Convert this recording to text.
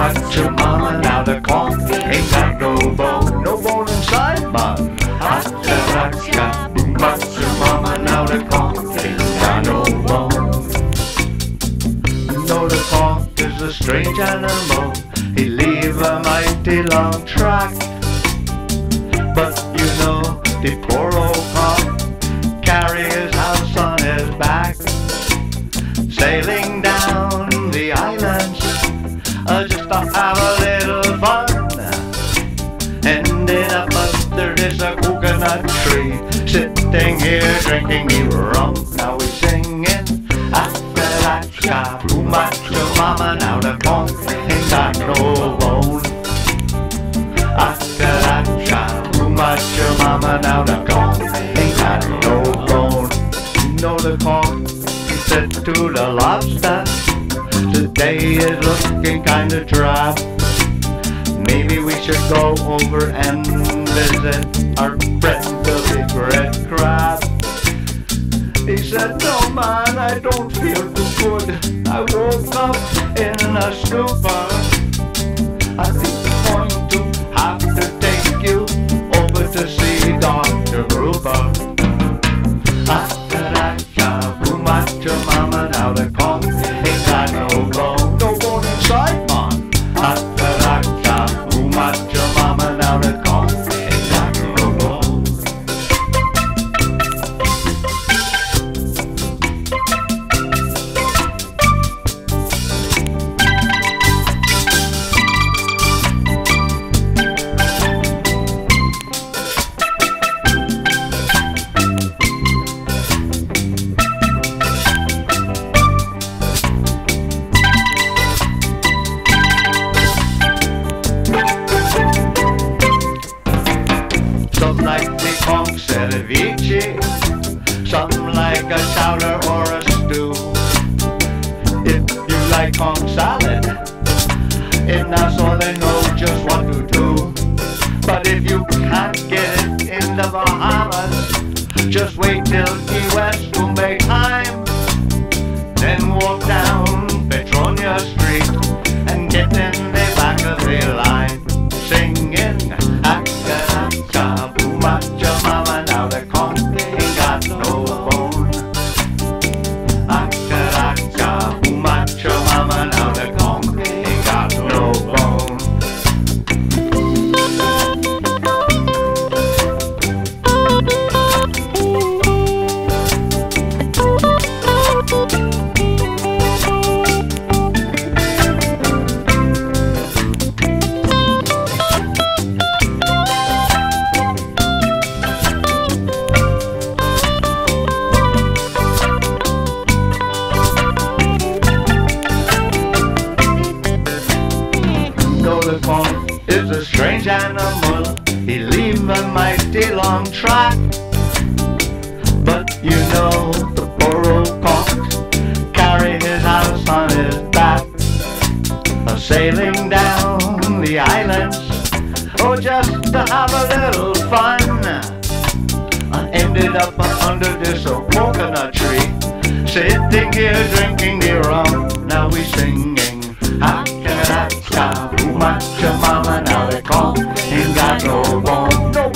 much your mama, now the conch ain't got no bone. No bone inside, but too much your mama, now the conch ain't got no bone. You know the conch is a strange animal, he leave a mighty long track. But you know the poor old conch carry his house on his back, sailing down the islands just to have a little fun. Ended up under this coconut tree, sitting here drinking the rum. Now we're singing Appalachia, too much your mama, now the conch ain't got no bone. Appalachia, too much your mama, now the conch ain't got no bone. You know the conch, he said to the lobster, today is looking kinda drab. Maybe we should go over and visit our friend the big red crab. He said, no man, I don't feel too good. I woke up in a stupor. I think I'm going to have to take you over to see Dr. Gruber. Too much your mama, now the conch ain't got no bone. No bone inside, man. Too much your mama, now the conch ain't got no bone. Some like the conch ceviche, some like a chowder or a stew. If you like conch salad, in Nassau they know just what to do. But if you can't get it in the Bahamas, just wait till Key West to make time. Then walk down Petronia Street and get in the back of the line, singing too much your mama, now the conch ain't got no bone. Too much your mama, now the conch ain't got no bone. The conch is a strange animal, he leave a mighty long track. But you know the poor old conch carry his house on his back, sailing down the islands, oh just to have a little fun. I ended up under this coconut tree, sitting here drinking the rum. Now we singing too much your mama, now the conch ain't got no bone. No